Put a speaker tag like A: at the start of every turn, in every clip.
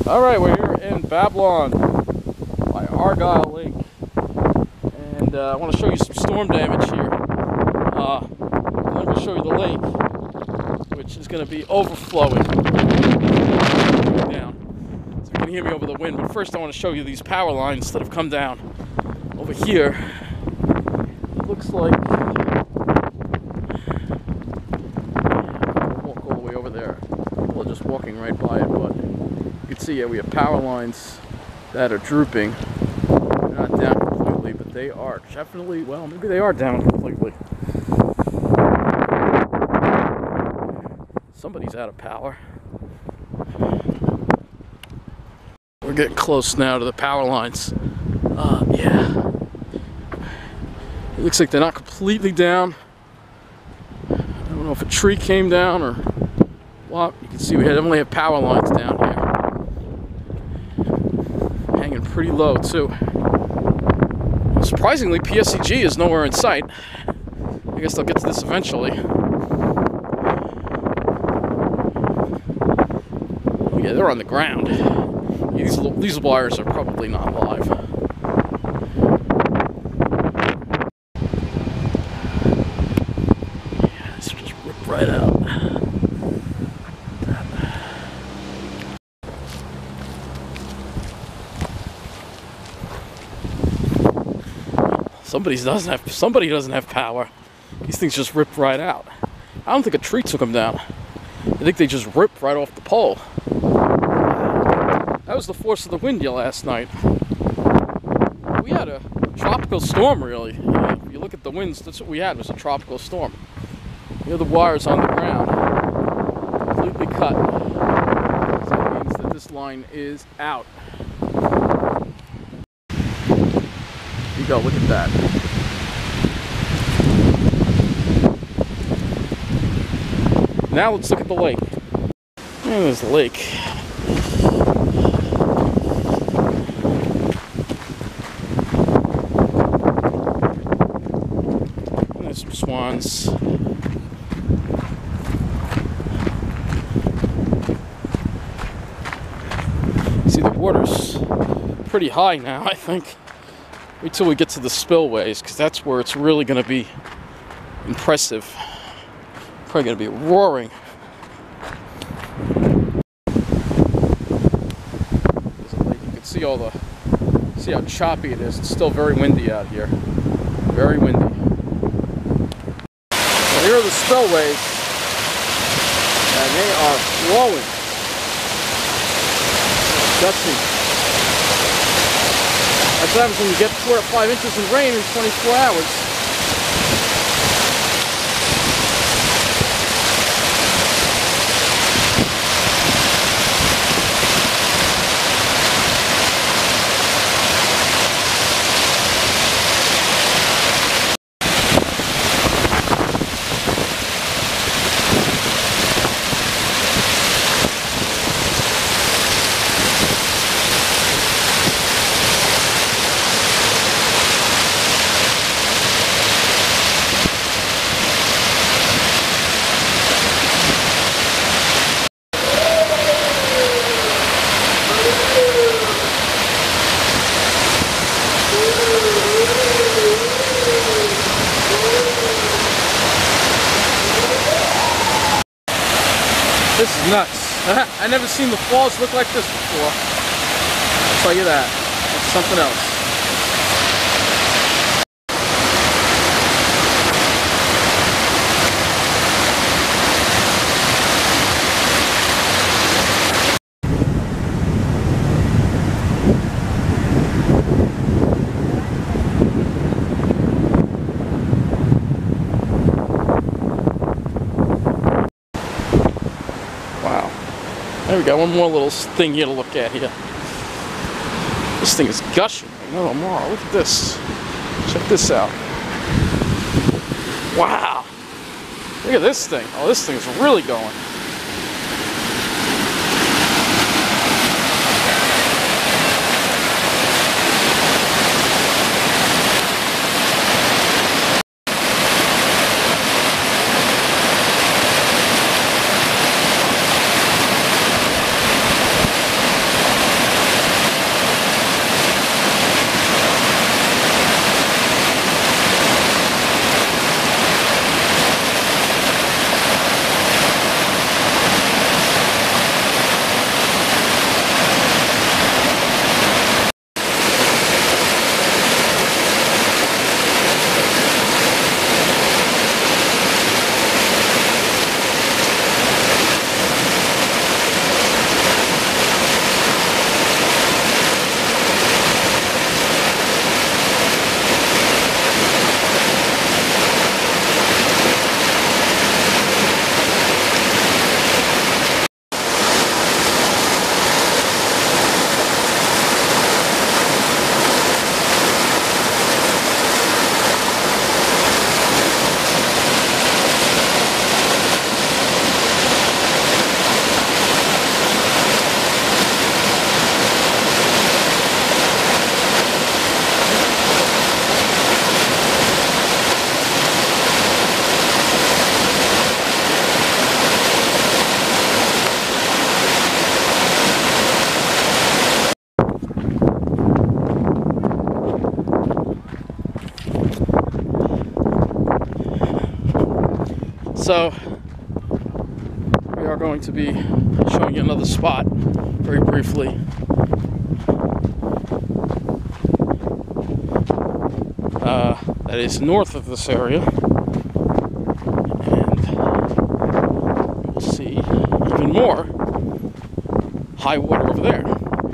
A: Alright, we're here in Babylon by Argyle Lake, and I want to show you some storm damage here. And then we'll show you the lake, which is going to be overflowing down. So you can hear me over the wind, but first I want to show you these power lines that have come down over here. It looks like, I'll walk all the way over there. We're just walking right by it, but you can see, yeah, we have power lines that are drooping. They're not down completely, but they are definitely, well, maybe they are down completely. Somebody's out of power. We're getting close now to the power lines. Yeah. It looks like they're not completely down. I don't know if a tree came down or what. You can see we only have power lines down here. Hanging pretty low too. Surprisingly, PSEG is nowhere in sight. I guess they'll get to this eventually. Yeah, they're on the ground. These wires are probably not live. Yeah, this just ripped right out. Somebody doesn't have power. These things just ripped right out. I don't think a tree took them down. I think they just ripped right off the pole. That was the force of the wind here last night. We had a tropical storm, really. If you look at the winds, that's what we had, was a tropical storm. Here the wires on the ground, completely cut. So that means that this line is out. You go, look at that. Now let's look at the lake. And there's the lake. And there's some swans. See, the water's pretty high now, I think. Wait till we get to the spillways, because that's where it's really going to be impressive. Probably going to be roaring. You can see see how choppy it is. It's still very windy out here. Very windy. So here are the spillways, and they are flowing. Gutsy. That's what happens when you get 4 to 5 inches of rain in 24 hours. This is nuts. I never seen the falls look like this before. I'll tell you that. It's something else. There we go, one more little thing here to look at here. This thing is gushing. No more. Look at this. Check this out. Wow. Look at this thing. Oh, this thing is really going. So we are going to be showing you another spot very briefly. That is north of this area, and we'll see even more high water over there.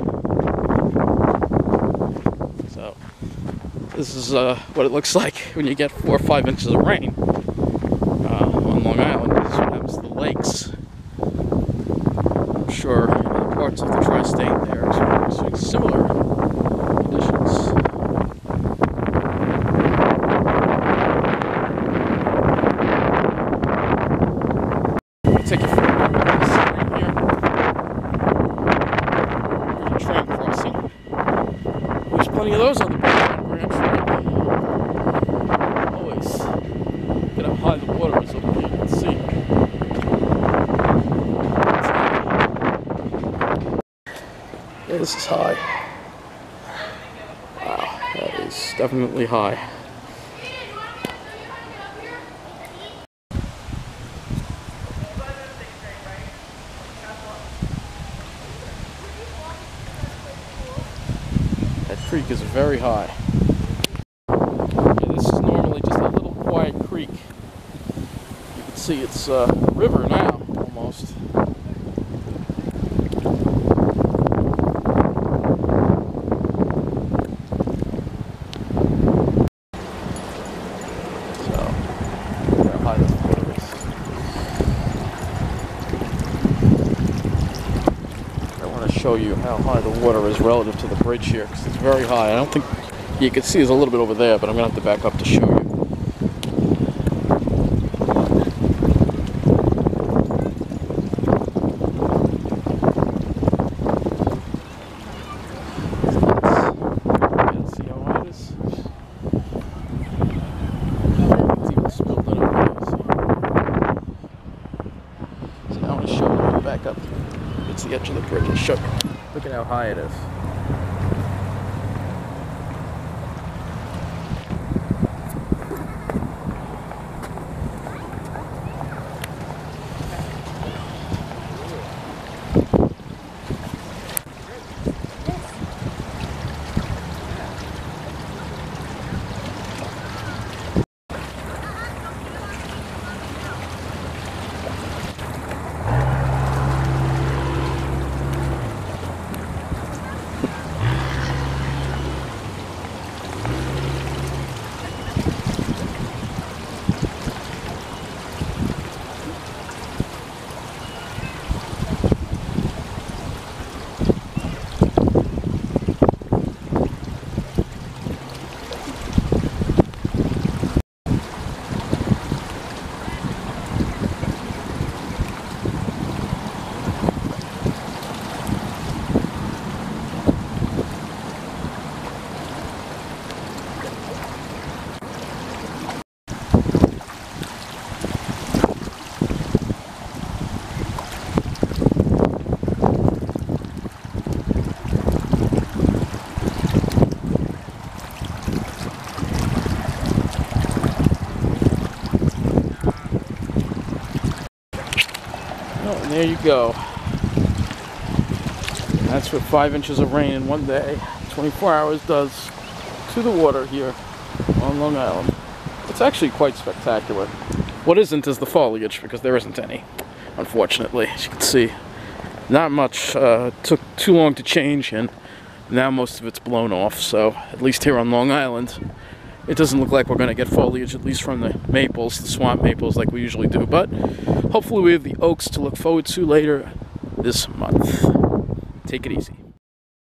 A: So this is what it looks like when you get 4 or 5 inches of rain on Long Island. This is what happens to the lakes. I'm sure in other parts of the tri-state there are experiencing similar conditions. Take you for a walk on this stream here. There's a train crossing. There's plenty of those on the Belmont Branch, right? Always. Look at how high the water is over here. You can see. Yeah, this is high. Wow, that is definitely high. That creek is very high. Yeah, this is normally just a little quiet creek. You can see it's a river now, almost. So, look how high this water is. I want to show you how high the water is relative to the bridge here, because it's very high. I don't think you can see it's a little bit over there, but I'm going to have to back up to show you. See how high it is? It's even spilled in over here. So now I want to show you, back up. It's the edge of the bridge and show you. Look at how high it is. Oh, and there you go. And that's what 5 inches of rain in one day, 24 hours, does to the water here on Long Island. It's actually quite spectacular. What isn't is the foliage, because there isn't any, unfortunately. As you can see, not much. Took too long to change, and now most of it's blown off. So at least here on Long Island, it doesn't look like we're going to get foliage, at least from the maples, the swamp maples, like we usually do. But hopefully we have the oaks to look forward to later this month. Take it easy.